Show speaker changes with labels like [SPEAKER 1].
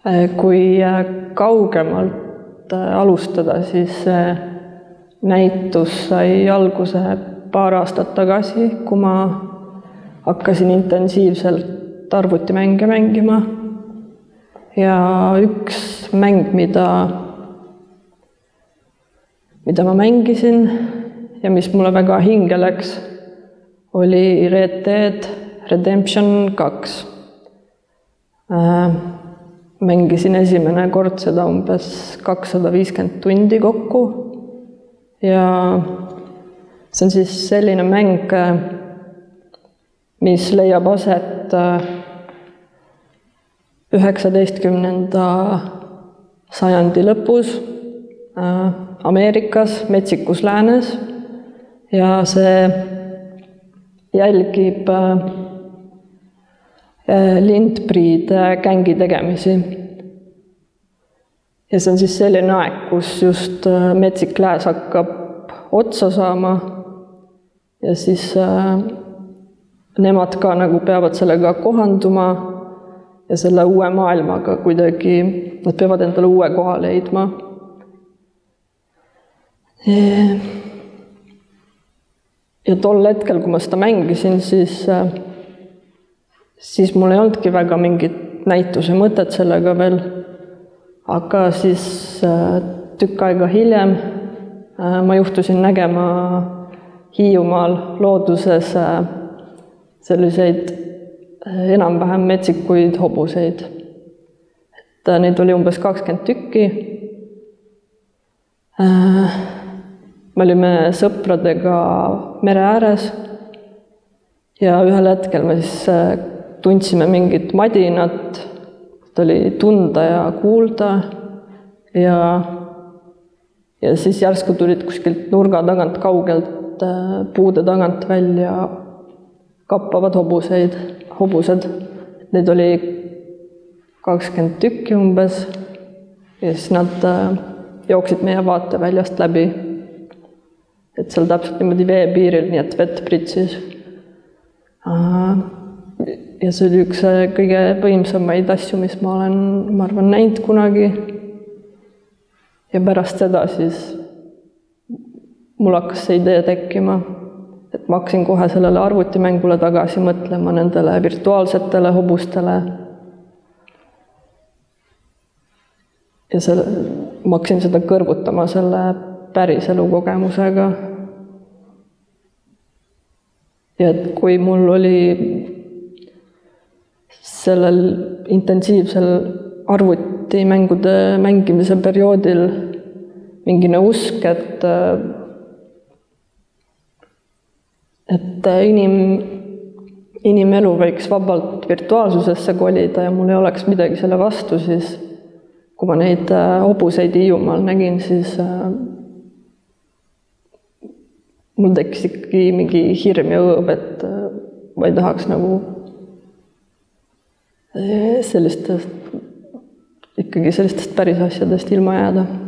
[SPEAKER 1] Kui kaugemalt alustada, siis näitus sai alguse paar aastat tagasi, kui ma hakkasin intensiivselt arvutimänge mängima. Ja üks mäng, mida ma mängisin ja mis mulle väga hinge läks, oli Red Dead Redemption 2. Mängisin esimene kord seda umbes 250 tundi kokku ja see on siis selline mäng, mis leiab aset 19. sajandi lõpus Ameerikas, Metsikus läänes ja see jälgib lindpriide gängi tegemisi. Ja see on siis selline aeg, kus just metsik lääs hakkab otsa saama ja siis nemad ka nagu peavad sellega kohanduma ja selle uue maailmaga kuidagi, nad peavad endale uue koha leidma. Ja tol hetkel, kui ma seda mängisin, siis mul ei olnudki väga mingit näituse mõtet sellega veel, aga siis tükk aega hiljem ma juhtusin nägema Hiiumaal looduses selliseid enam-vähem metsikuid hobuseid. Neid oli umbes 20 tükki. Me olime sõpradega mere ääres ja ühel hetkel me siis tundsime mingit madinat, ta oli tunda ja kuulda ja siis järsku tulid kuskilt nurga tagant kaugelt puude tagant välja kappavad hobused. Neid oli 20 tükki umbes ja siis nad jooksid meie vaateväljast läbi. Et seal täpselt niimoodi veepiiril, nii et vett pritsis. Ja see oli üks kõige võimsamaid asju, mis ma olen, ma arvan, näinud kunagi. Ja pärast seda siis mul hakkas see idee tekkima, et ma hakkasin kohe sellele arvutimängule tagasi mõtlema nendele virtuaalsetele hobustele. Ja ma hakkasin seda kõrvutama selle päris elukogemusega. Ja et kui mul oli sellel intensiivsel arvutimängude mängimise perioodil mingine usk, et inimelu võiks vabalt virtuaalsusesse kolida ja mul ei oleks midagi selle vastu, siis kui ma neid hobuseid Hiiumaal nägin, siis mul tekkis ikkagi mingi hirm ja õõb, et ma ei tahaks nagu sellistest päris asjadest ilma jääda.